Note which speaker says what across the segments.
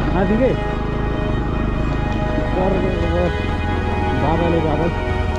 Speaker 1: आदिकै बाबाले बाबा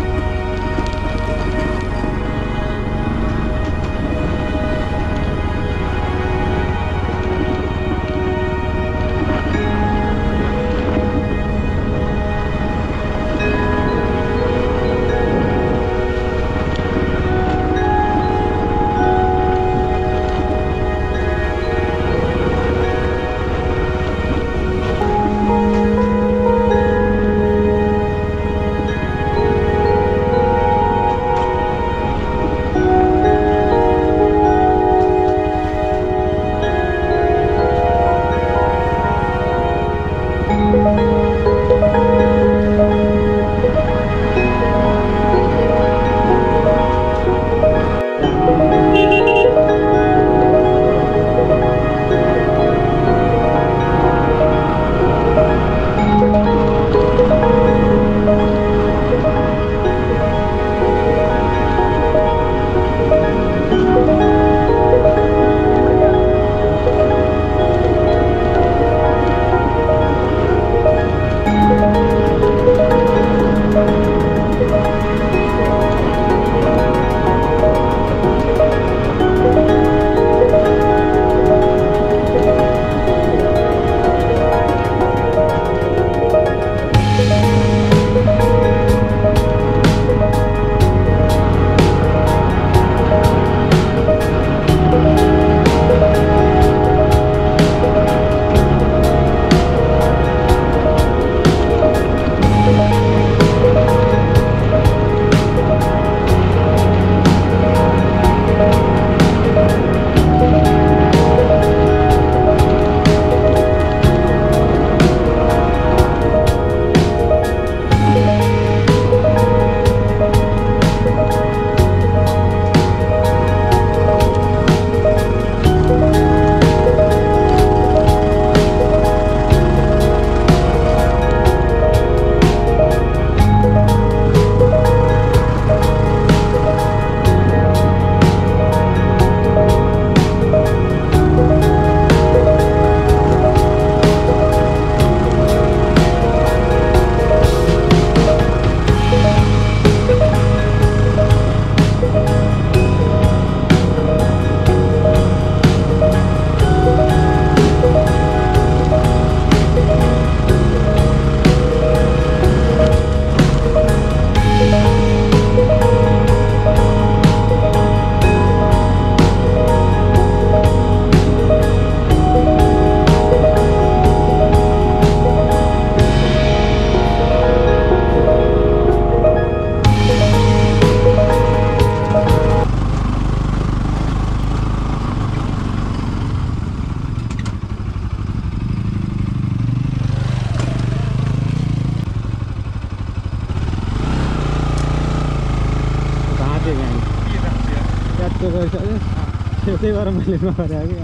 Speaker 1: त्यसै भएर मैले नगरे कि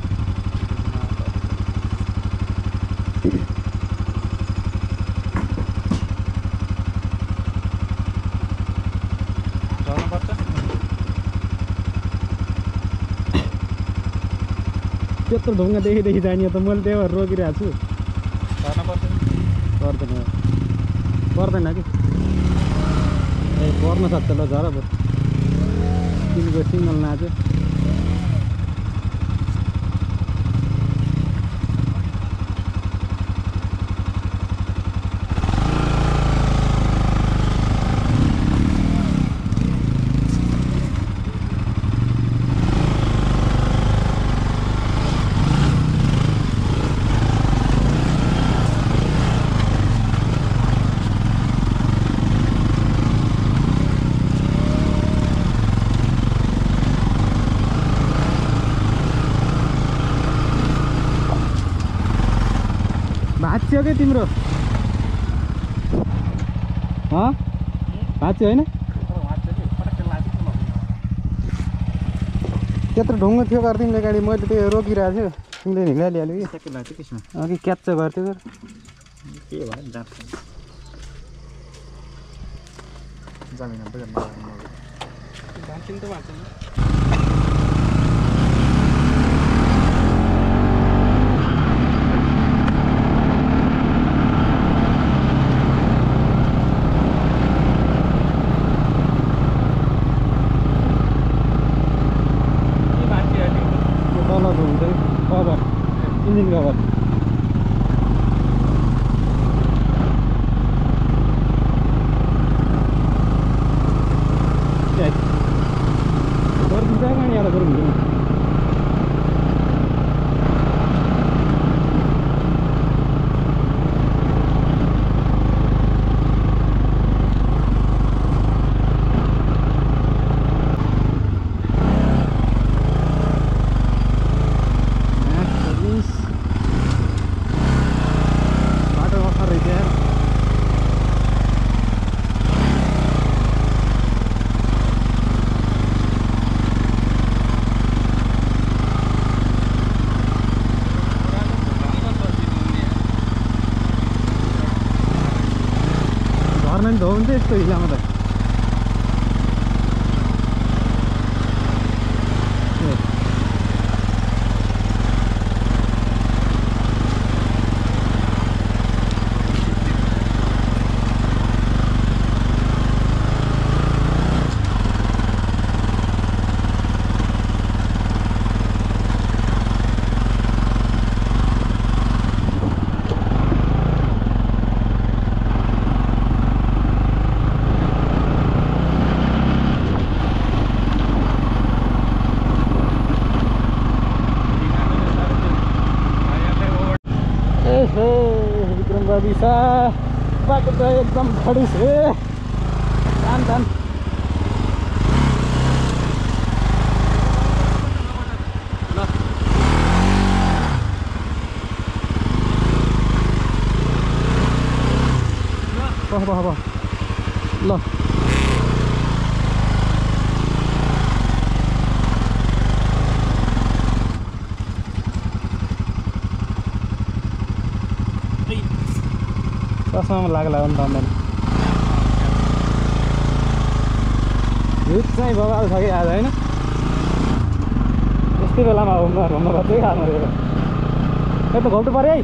Speaker 1: त्यत्रो ढुङ्गा देखि जाने त मैले त्यही भएर रोकिरहेको छु पर्दैन कि ए पर्न सक्छ ल झर तिमीको सिङ्गल नाच्यो भाँच्यो के तिम्रो भाँच्यो होइन त्यत्रो ढुङ्गा थियो घर तिमीले गाडी मैले त्यो रोकिरहेको थियो तिमीले हिँडाइहाल्यो कि अघि क्याच गर्थ्यो के भयो बनानी त हुन्छ यस्तो हिलामा त विक्रम बाबिसा बाटो त एकदम खडिस हे जान जान ल चस्मामा लाग्ला हो नि त अन्त हिट चाहिँ बगाल छ कि आज होइन यस्तै बेलामा घुम्न बच्चै खानु रहेको ए त घोल्टु पऱ्यो है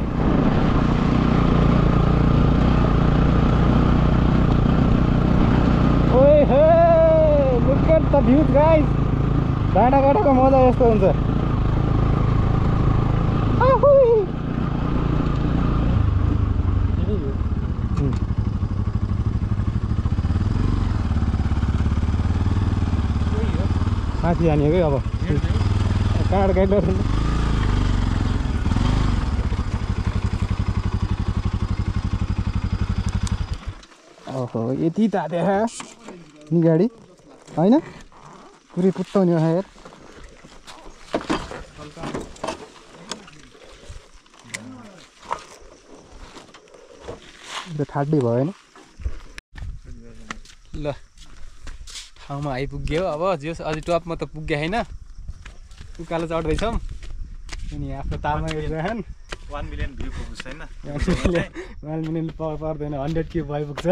Speaker 1: ओए hey look at the view guys डाँडाकाँडाको मजा यस्तो हुन्छ माथि हानियो कि अब कहाँबाट गाइड गर्छ ओहो यति ताते नि गाडी होइन पुरै पुत्ताउने यार ठाड्डी भयो होइन ल ठाउँमा आइपुग्यो अब जे अझै टपमा त पुग्यो होइन उकालो चढ्दैछौँ अनि आफ्नो तालमा हेरिरहन्
Speaker 2: 1 मिलियन भ्यू पुग्छ हैन
Speaker 1: 1 मिलियन पर्दैन 100 के भइपुग्छ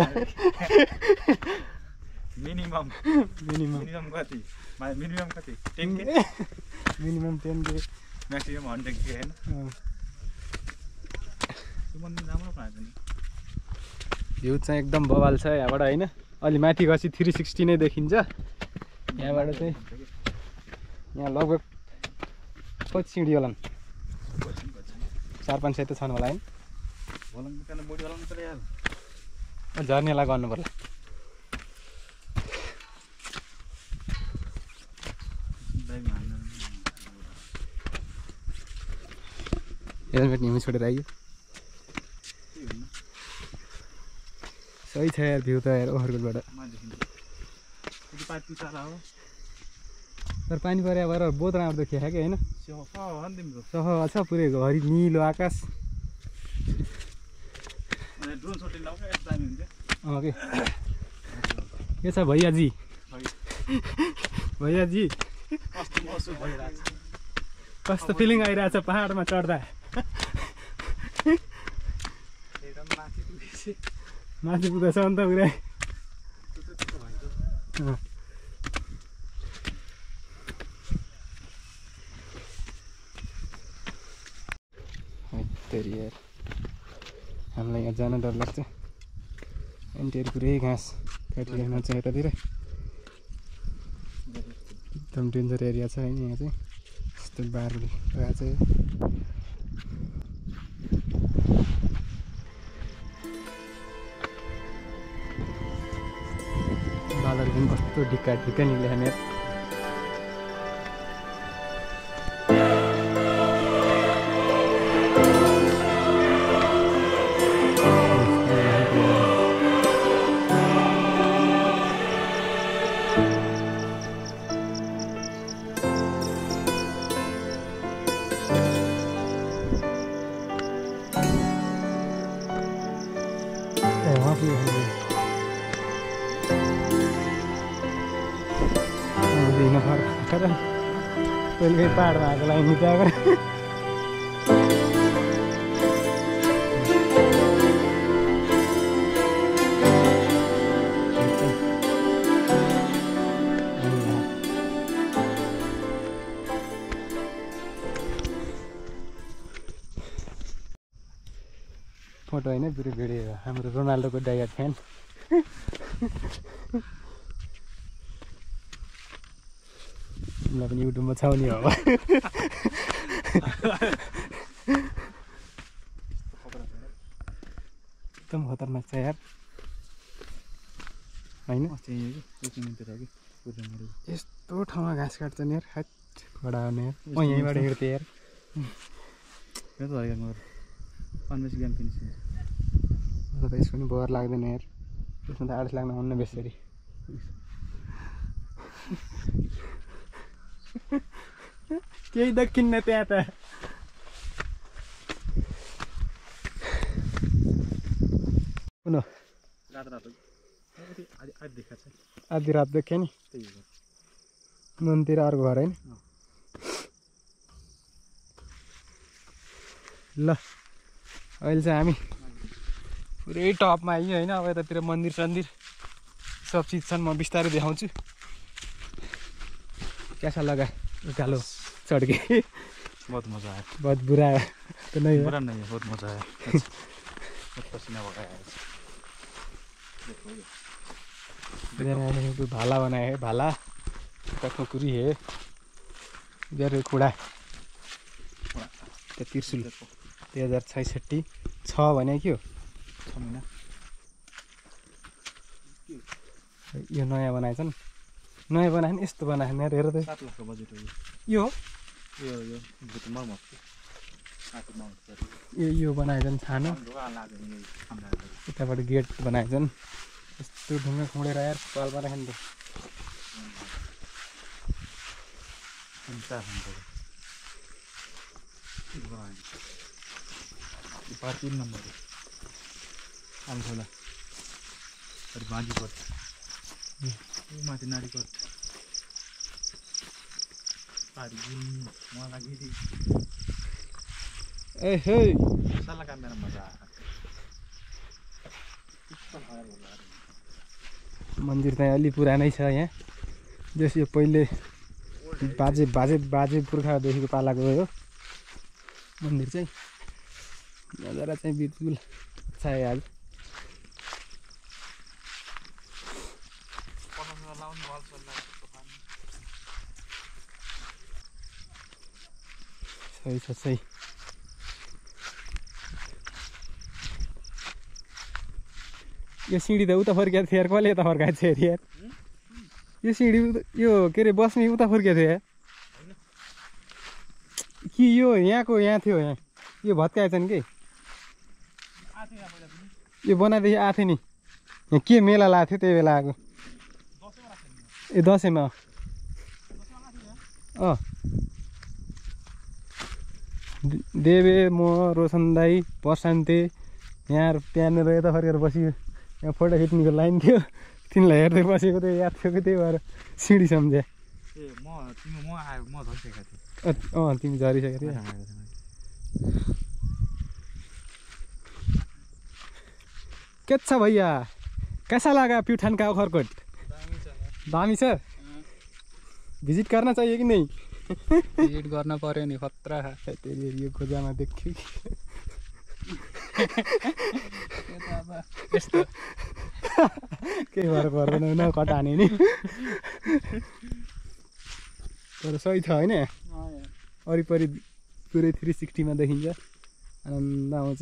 Speaker 2: मिनिमम कति 10 के
Speaker 1: मिनिमम 10 के
Speaker 2: म्याक्सिमम 100 के हैन सुमन राम्रो पाएको नि
Speaker 1: भ्यू चाहिँ एकदम बवाल छ यहाँबाट होइन अलि माथि गएपछि 360 नै देखिन्छ यहाँबाट चाहिँ यहाँ लगभग कति सिँढी होला 4-5 सय त छन् होला है झर्नेलाई गर्नु पर्ला हेलमेट निमै छोडेर आइयो सही छ यार भ्यू त यार ओभरकोटबाट तर पानी परे भएर बहुत राम्रो देखियो कि होइन सह छ पुरै घरि निलो आकाश के छ भैयाजी कस्तो फिलिङ आइरहेछ पहाडमा चढ्दा माथि पुग्दैछ अन्त पुरै यार हामीलाई यहाँ जान डर लाग्छ एन्टीहरू पुरै घाँस काटिरहेको छ यतातिर एकदम डेन्जर एरिया छ होइन यहाँ चाहिँ यस्तो बारले रहेको छ बालहरू पनि कस्तो ढिक्का निक्लेछ यार पहिले पहाडमा आएको लागि निकाएको फोटो होइन पुरै भिडियो हो हाम्रो रोनाल्डोको डाइहार्ड फ्यान तिमीलाई पनि युट्युबमा छ नि अब एकदम खतरनाक छ यार होइन यस्तो ठाउँमा घाँस काट्छ नि यार खाट खडा हुने यार म यहीँबाट हिँड्थेँ यार
Speaker 2: मलाई
Speaker 1: त यसको पनि बर लाग्दैन यार त्यसमा त आर्ट्स लाग्न हुन्न बेसरी केही देखिन्न त्यहाँ त आधी रात देखेँ नि मनतिर अर्को घर होइन ल अहिले चाहिँ हामी पुरै टपमा आइयो होइन अब यतातिर मन्दिर सन्दिर सब चिज छन् म बिस्तारै देखाउँछु कैसा लगा उकालो चढ के
Speaker 2: बहुत मजा आयो
Speaker 1: बहुत बुरा तो नहीं है
Speaker 2: बुरा नहीं है बहुत मजा आया बहुत पसीना बगाया
Speaker 1: इधर है कोई भाला बनाया है भाला का कुकुरी है इधर खुड़ा तो त्रिशूल 2066 छ भने के हो
Speaker 2: 6 महिना
Speaker 1: यो नयाँ बनाएछ नि नयाँ बनाएन यस्तो बनाएन यार हेर त
Speaker 2: 7 लाखको बजेट हो
Speaker 1: यो
Speaker 2: यो भुतमा मस्ती
Speaker 1: यो बनाएछन् छानो यताबाट गेट बनाएछन् यस्तो ढुङ्गा खोडेर यार पालमा राख्नु त
Speaker 2: पार 3 नम्बर आमखोला अरे बाँझी पर्छ माथि नारी पर्छ
Speaker 1: ए हे
Speaker 2: साला काममा मजा आयो
Speaker 1: मन्दिर चाहिँ अलि पुरानै छ यहाँ जस यो पहिले बाजे पुर्खादेखिको पालाको हो मन्दिर चाहिँ नजारा चाहिँ बिल्कुल छ आज सही छ सही यो सिँढी त उता फर्किएको थियो यार कसले यता फर्काएको थियो अरे यार यो सिँढी यो के अरे बस्ने उता फर्किएको थियो यार कि यो यहाँको यहाँ थियो यहाँ यो भत्काएछन् कि यो बनाएदेखि आएको थियो नि यहाँ के मेला लाग्थ्यो त्यही बेला आएको ए दसैँमा अँ देवे म रोशन दाई प्रशान्ते यहाँ त्यहाँनिर यता फर्केर बसियो यहाँ फोटो खिच्नेको लाइन थियो तिमीलाई हेर्दै बसेको थियो याद थियो कि त्यही भएर सिँढी सम्झे अँ तिमी झरिसकेको थियो के छ भैया कैसा लगा प्युठान का ओखरकोट दामी छ भिजिट गर्न चाहियो कि नहीं
Speaker 3: भिजिट गर्न पर्यो नि खतरा
Speaker 1: यो खोजामा देख्यो
Speaker 3: यस्तो
Speaker 1: केही भएर पर्दैन न कटाने नि तर सही छ होइन वरिपरि पुरै 360 मा देखिन्छ आनन्द आउँछ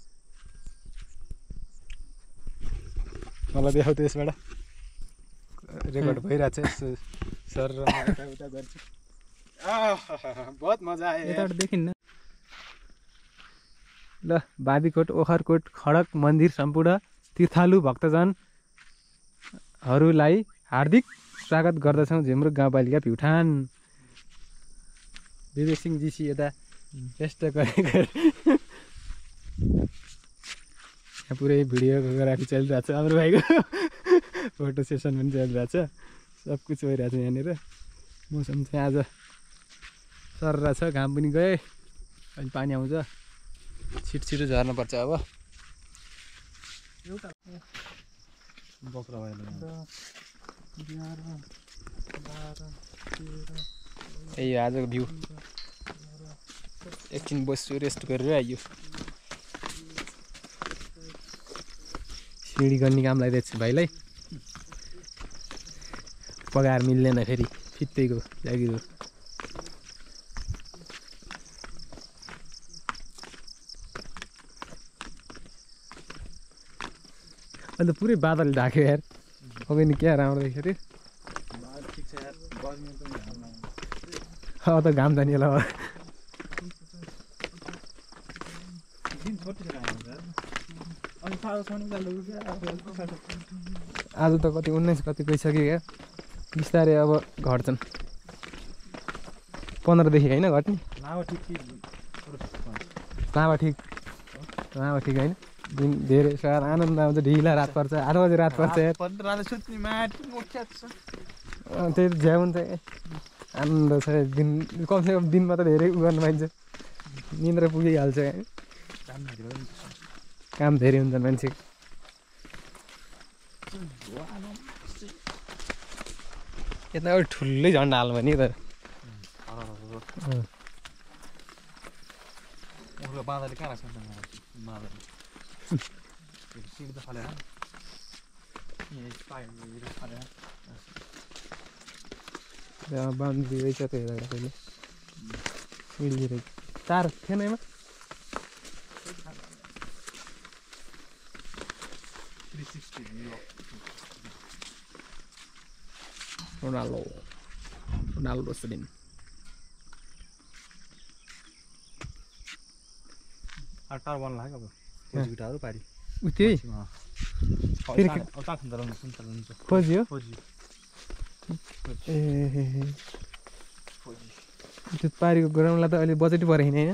Speaker 1: मलाई देखाउ त यसबाट रेकर्ड भइरहेछ सर र म उता गर्छु बहुत मजा आयो
Speaker 3: यताबाट देखिन्न
Speaker 1: ल बाबीकोट ओखरकोट खडक मन्दिर सम्पूर्ण तीर्थालु भक्तजनहरूलाई हार्दिक स्वागत गर्दछौँ झिमरुक गाउँपालिका प्युठान विवेक सिंह जीसी यता व्यस्त गरेर यहाँ पुरै भिडियोग्राफी चलिरहेको छ हाम्रो भाइको फोटो सेसन पनि चलिरहेको छ सब कुछ भइरहेको छ यहाँनिर मौसम चाहिँ आज सररा छ घाम पनि गए अहिले पानी आउँछ छिटो झर्नुपर्छ अब यही आजको भ्यू एकछिन बस्छु रेस्ट गरेर आइयो सिँढी गर्ने काम लगाइदिएको छु भाइलाई पगार मिल्दैन फेरि फित्तैको जागिर हो अन्त पुरै बादल ढाक्यो यार अब नि क्या राम्रो देख्यो रे
Speaker 2: ठिक छ यार गर्मी पनि घाम
Speaker 1: अब त घाम जाने होला
Speaker 2: दिन छोटो छ घाम अनि साह्रो शनिबार
Speaker 1: आज त कति 19 कति गइसक्यो क्या बिस्तारै अब घट्छन् 15 देखि होइन घट्ने
Speaker 2: लावा ठिक
Speaker 1: लामा ठिक होइन दिन धेरै साह्रो आनन्द आउँछ ढिला रात पर्छ 8 बजे रात पर्छ यार
Speaker 2: सुत्ने माटो मुख्य छ
Speaker 1: त्यही झ्या हुन्छ आनन्द छ दिन कमसेकम दिनमा त धेरै उ गर्नु पाइन्छ निन्द्रा पुगिहाल्छ काम धेरै हुन्छ मान्छे यता ठुलै झन्डा हाल्नु भने त
Speaker 2: बाँदरले कहाँ राख्छ सिँढी त फालेर
Speaker 1: बाउन्ड्री रहेछ त्यो हेरेर पहिले सिँढी रहेछ तार थिएन एमा रोनाल्डो स्लिम
Speaker 2: टार बन्न लाग्यो अब खोजीभिटाहरू पारी
Speaker 1: त्यही खोजियो ए त्यो पारीको ग्राउन्डलाई त अहिले बजेटै परेन होइन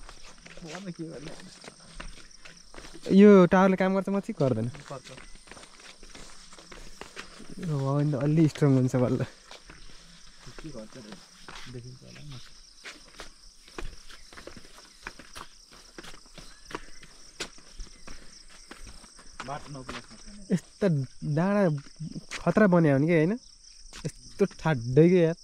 Speaker 1: यो टावरले काम गर्छ म चाहिँ गर्दैन भने त अलि स्ट्रङ हुन्छ बल्ल यस्तो डाँडा खतरा बन्यो भने कि होइन यस्तो ठाड्दै कि यार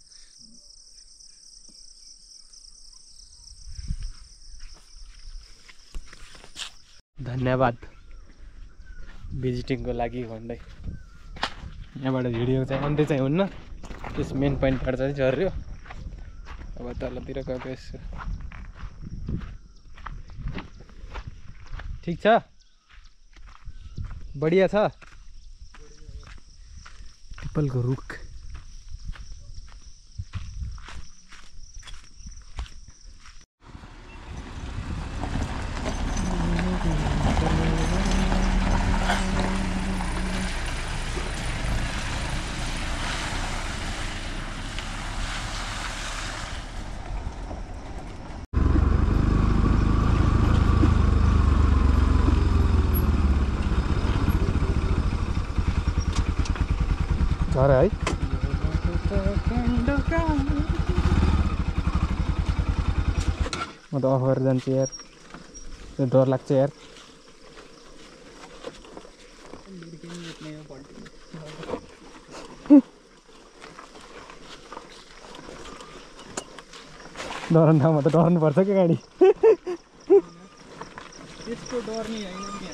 Speaker 1: धन्यवाद भिजिटिङको लागि भन्दै यहाँबाट भिडियो चाहिँ अन्त्य चाहिँ हुन्न त्यस मेन पोइन्टबाट चाहिँ झर्यो अब तलतिर गएको यसो ठिक छ बढिया छ पिपलको रुख झर है म त अफ गरेर जान्छु यार त्यो डर लाग्छ यार डराउनु ठाउँमा त डराउनु पर्छ क्या गाडी
Speaker 3: त्यस्तो डर नि होइन नि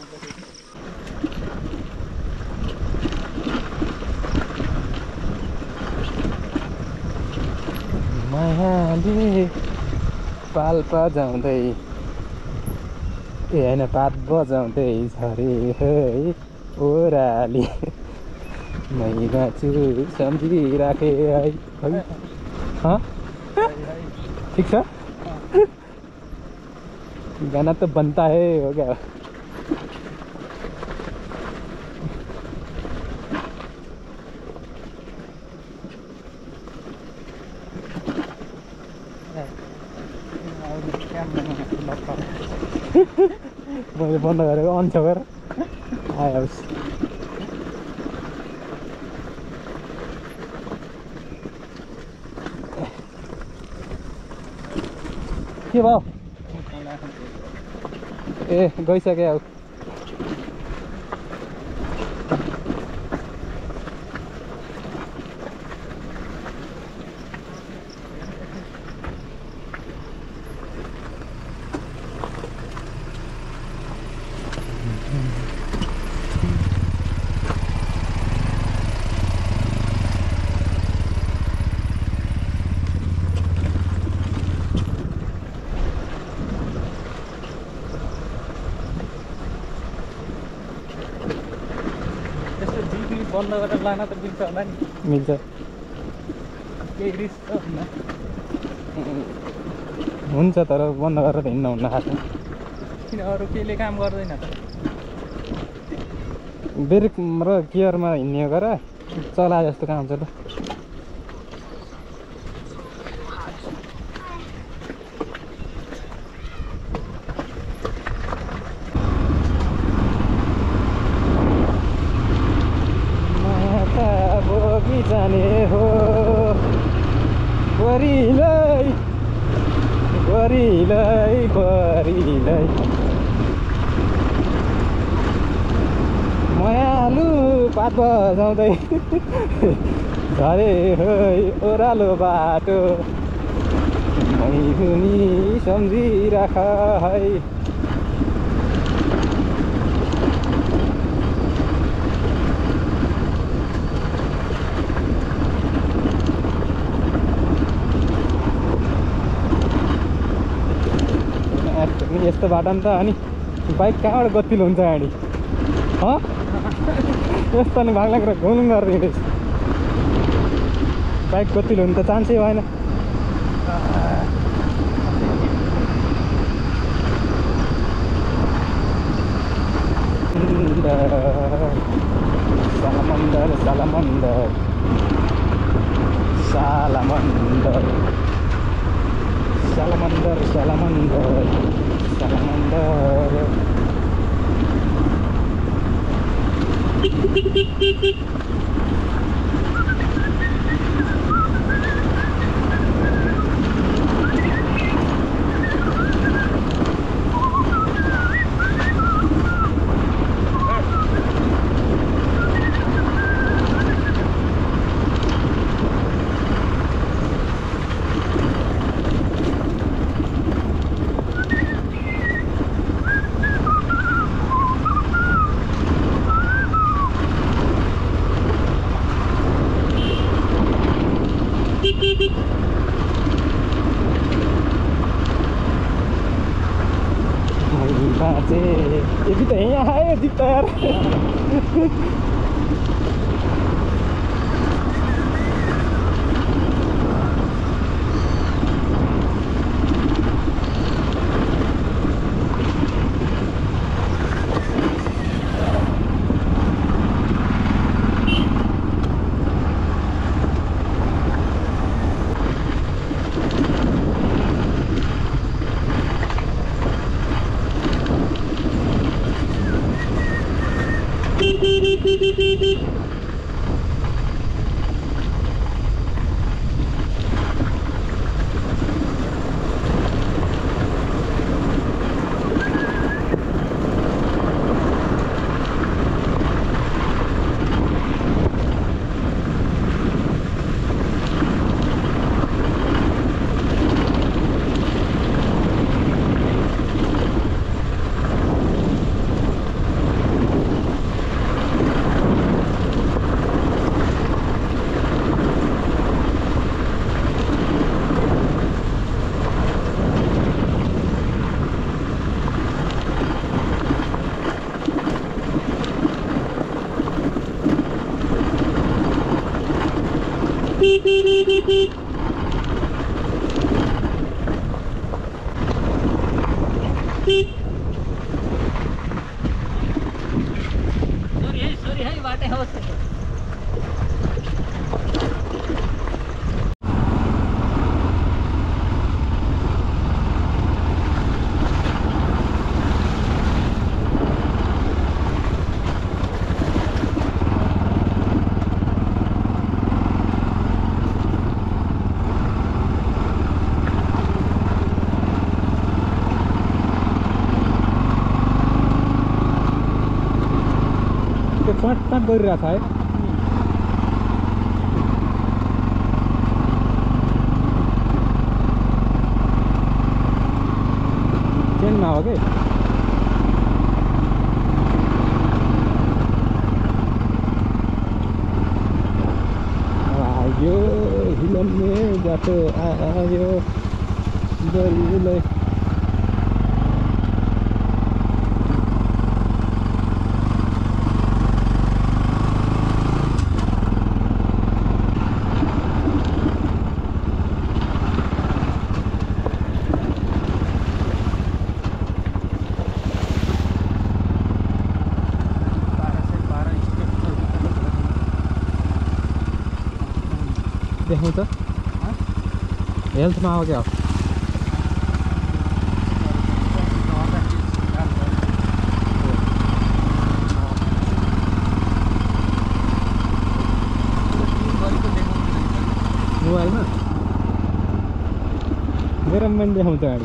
Speaker 1: मायाले पाल बजाउँदै ए होइन पात बजाउँदै झरे है ओराली मैना छु सम्झिराखे है ठिक छ गाना त बनता है हो क्या मैले बन्द गरेको अन छ गरेर आइहाल्छ के भयो ए गइसक्यो अब
Speaker 3: बन्द गरेर लान त मिल्छ होला नि
Speaker 1: मिल्छ
Speaker 3: केही रिस्क त हुन्न
Speaker 1: हुन्छ तर बन्द गरेर त हिँड्न हुन्न खासमा
Speaker 3: किन अरू केले काम गर्दैन त
Speaker 1: ब्रेक र गियरमा हिँड्ने गर चला जस्तो काम छ त जाने हो बरिलै बरिलै बरिलै मायालु पात बजाउँदै झरे है ओह्रालो बाटो मैथुनी सम्झिराख है यस्तो बाटो नि त अनि बाइक कहाँबाट गतिलो हुन्छ गाडी यस्तो अनि भाग्लाको घुम्नु गरिदिँदैछ बाइक गतिलो हुनु त चान्सै भएन सालामन्दर सालामन्दर सालामन्दर सालामन्दर सालामन्दर सालामन्दर ये भी तो यहाँ है दिखता यार
Speaker 3: sorry hai बाटे होस्
Speaker 1: फटफट गरिरहेको छ है ट्रेनमा हो कि आयो हिलम्ने बाटो आयो बलिलै हो त हेल्थमा हो क्या हो मोबाइलमा मेरो पनि देखाउँछ गाडी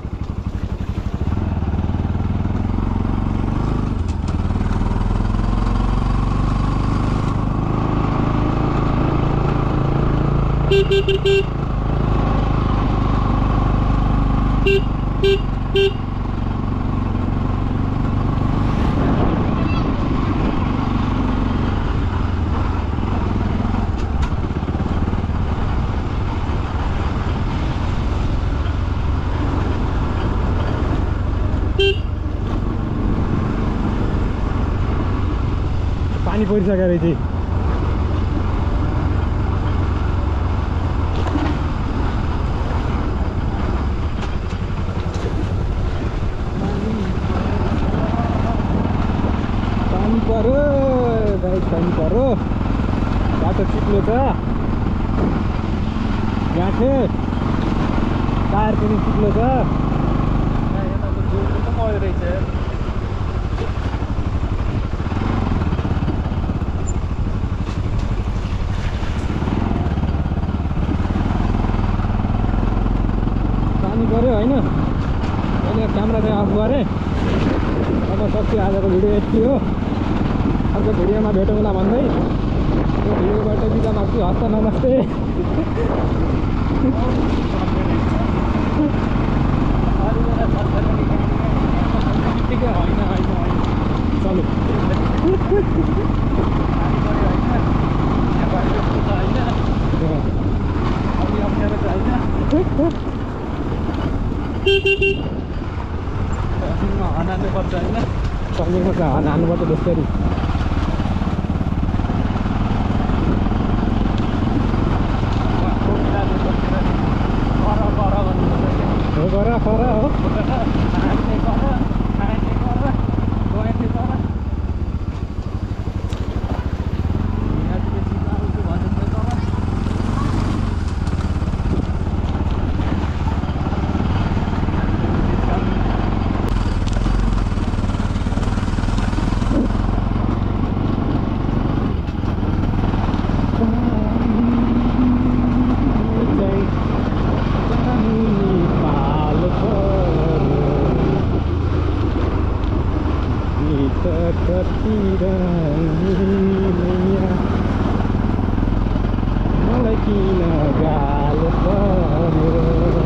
Speaker 1: पानी परिसकेको रहेछ पानी पर्यो भाइ पानी पर्यो बाटो चिप्लो छ गाँठे टायर पनि चिप्लो छ
Speaker 3: यताको जोडको त गयो रहेछ
Speaker 1: पानी पर्यो होइन अहिले क्यामेरा चाहिँ अफ गरेँ अब सक्छु आजको भिडियो यति हो अर्को भिडियोमा भेटौँला भन्दै यो भिडियोबाट बिदा माग्छु हस्त नमस्ते चलो
Speaker 3: हनाल्नु पर्छ होइन
Speaker 1: सजिलो छ हान्नुपर्छ बेस्तरी हो गर फर हो मलाई किन गालो पर्यो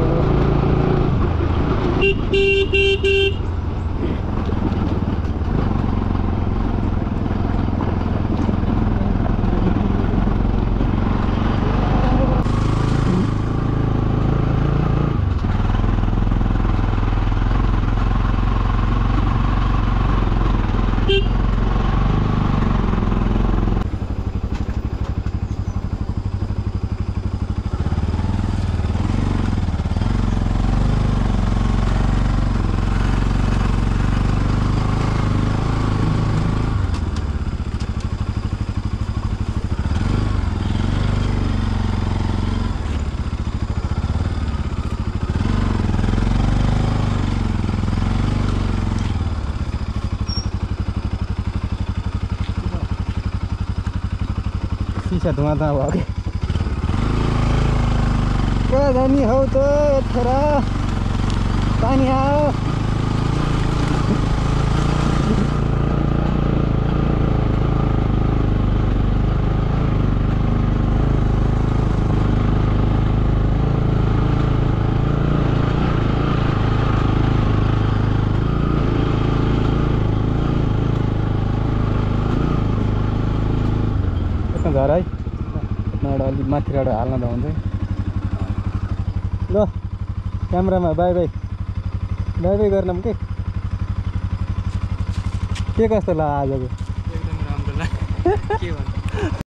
Speaker 1: शीशा धुआं भयो कि कहाँ जाने हौ त यत्खेर पानी आयो घर है एउटा अलिक माथिबाट हाल्न त हुन्छ ल क्यामेरामा बाई बाई बाई बाई गर्नु के कस्तो लाग्यो आजको
Speaker 3: एकदम राम्रो लाग्यो के भन्नु